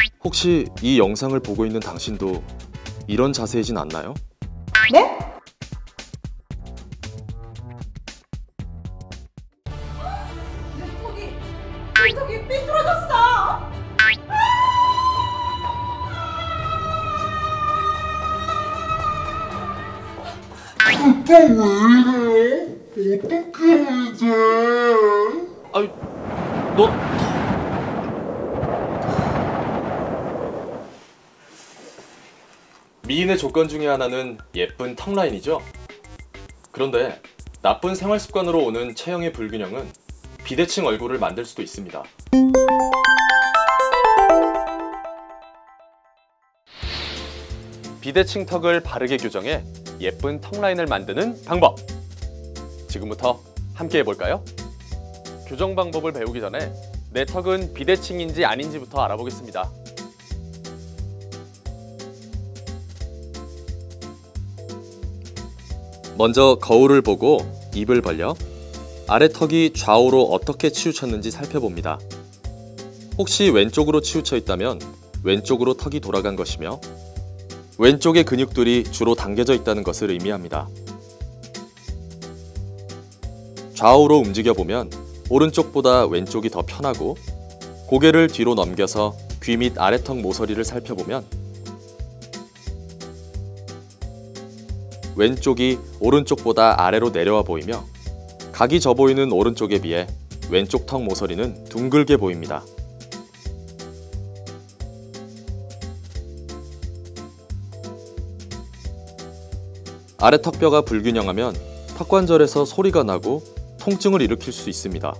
혹시 이 영상을 보고 있는 당신도 이런 자세이진 않나요? 네? 내 턱이 삐뚤어졌어! 그때 왜 이래? 어떡해 이제? 아이, 너... 미인의 조건 중에 하나는 예쁜 턱 라인이죠? 그런데 나쁜 생활 습관으로 오는 체형의 불균형은 비대칭 얼굴을 만들 수도 있습니다. 비대칭 턱을 바르게 교정해 예쁜 턱 라인을 만드는 방법! 지금부터 함께 해볼까요? 교정 방법을 배우기 전에 내 턱은 비대칭인지 아닌지부터 알아보겠습니다. 먼저 거울을 보고 입을 벌려 아래 턱이 좌우로 어떻게 치우쳤는지 살펴봅니다. 혹시 왼쪽으로 치우쳐 있다면 왼쪽으로 턱이 돌아간 것이며 왼쪽의 근육들이 주로 당겨져 있다는 것을 의미합니다. 좌우로 움직여보면 오른쪽보다 왼쪽이 더 편하고 고개를 뒤로 넘겨서 귀 및 아래턱 모서리를 살펴보면 왼쪽이 오른쪽보다 아래로 내려와 보이며 각이 져 보이는 오른쪽에 비해 왼쪽 턱 모서리는 둥글게 보입니다. 아래 턱뼈가 불균형하면 턱관절에서 소리가 나고 통증을 일으킬 수 있습니다.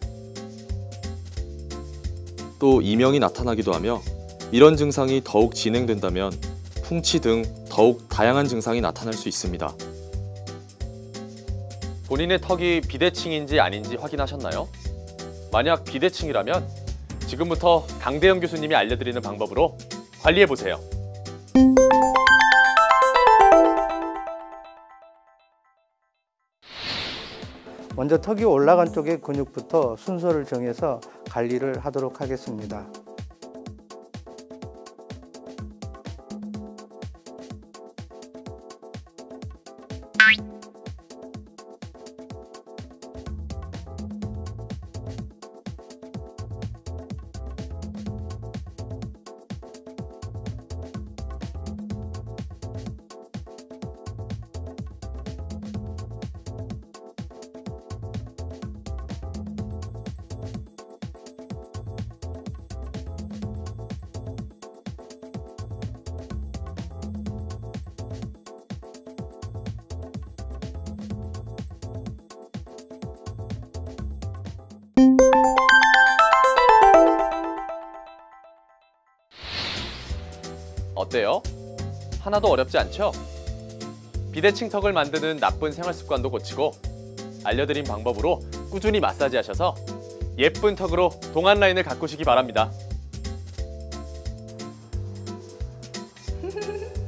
또 이명이 나타나기도 하며 이런 증상이 더욱 진행된다면 풍치 등 더욱 다양한 증상이 나타날 수 있습니다. 본인의 턱이 비대칭인지 아닌지 확인하셨나요? 만약 비대칭이라면 지금부터 강대영 교수님이 알려드리는 방법으로 관리해보세요. 먼저 턱이 올라간 쪽의 근육부터 순서를 정해서 관리를 하도록 하겠습니다. 어때요? 하나도 어렵지 않죠? 비대칭 턱을 만드는 나쁜 생활 습관도 고치고 알려드린 방법으로 꾸준히 마사지 하셔서 예쁜 턱으로 동안 라인을 가꾸시기 바랍니다.